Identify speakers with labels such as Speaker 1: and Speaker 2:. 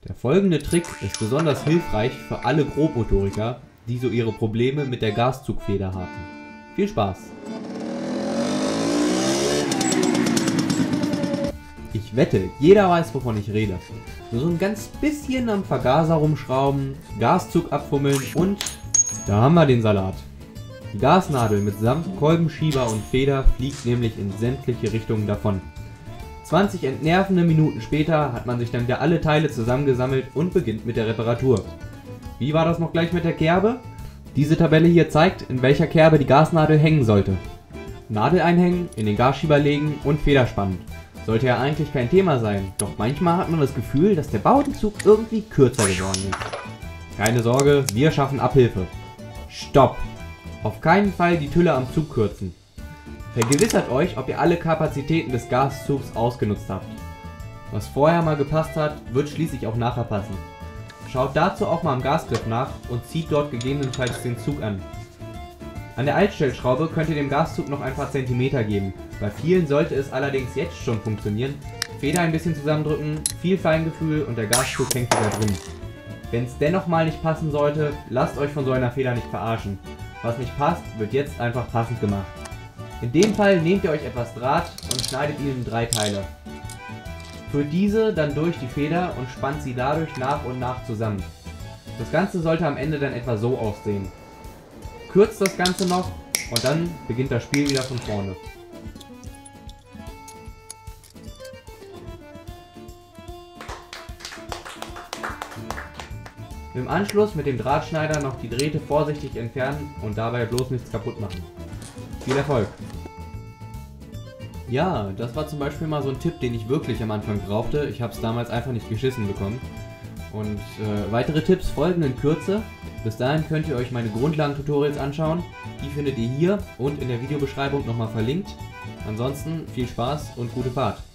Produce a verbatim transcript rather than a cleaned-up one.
Speaker 1: Der folgende Trick ist besonders hilfreich für alle Grobmotoriker, die so ihre Probleme mit der Gaszugfeder haben. Viel Spaß! Ich wette, jeder weiß, wovon ich rede. Nur so ein ganz bisschen am Vergaser rumschrauben, Gaszug abfummeln und da haben wir den Salat. Die Gasnadel mitsamt Kolbenschieber und Feder fliegt nämlich in sämtliche Richtungen davon. zwanzig entnervende Minuten später hat man sich dann wieder alle Teile zusammengesammelt und beginnt mit der Reparatur. Wie war das noch gleich mit der Kerbe? Diese Tabelle hier zeigt, in welcher Kerbe die Gasnadel hängen sollte. Nadel einhängen, in den Gasschieber legen und Feder spannen. Sollte ja eigentlich kein Thema sein, doch manchmal hat man das Gefühl, dass der Bowdenzug irgendwie kürzer geworden ist. Keine Sorge, wir schaffen Abhilfe. Stopp! Auf keinen Fall die Tülle am Zug kürzen. Vergewissert euch, ob ihr alle Kapazitäten des Gaszugs ausgenutzt habt. Was vorher mal gepasst hat, wird schließlich auch nachher passen. Schaut dazu auch mal am Gasgriff nach und zieht dort gegebenenfalls den Zug an. An der Altstellschraube könnt ihr dem Gaszug noch ein paar Zentimeter geben. Bei vielen sollte es allerdings jetzt schon funktionieren. Feder ein bisschen zusammendrücken, viel Feingefühl und der Gaszug hängt wieder drin. Wenn es dennoch mal nicht passen sollte, lasst euch von so einer Feder nicht verarschen. Was nicht passt, wird jetzt einfach passend gemacht. In dem Fall nehmt ihr euch etwas Draht und schneidet ihn in drei Teile. Führt diese dann durch die Feder und spannt sie dadurch nach und nach zusammen. Das Ganze sollte am Ende dann etwa so aussehen. Kürzt das Ganze noch und dann beginnt das Spiel wieder von vorne. Im Anschluss mit dem Drahtschneider noch die Drähte vorsichtig entfernen und dabei bloß nichts kaputt machen. Viel Erfolg! Ja, das war zum Beispiel mal so ein Tipp, den ich wirklich am Anfang brauchte. Ich habe es damals einfach nicht geschissen bekommen. Und äh, weitere Tipps folgen in Kürze. Bis dahin könnt ihr euch meine Grundlagen-Tutorials anschauen. Die findet ihr hier und in der Videobeschreibung nochmal verlinkt. Ansonsten viel Spaß und gute Fahrt!